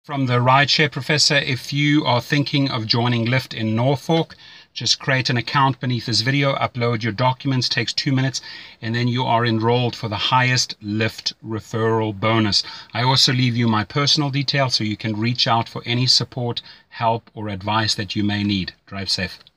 From the Rideshare Professor, if you are thinking of joining Lyft in Norfolk, just create an account beneath this video, upload your documents, takes 2 minutes, and then you are enrolled for the highest Lyft referral bonus. I also leave you my personal details so you can reach out for any support, help, or advice that you may need. Drive safe.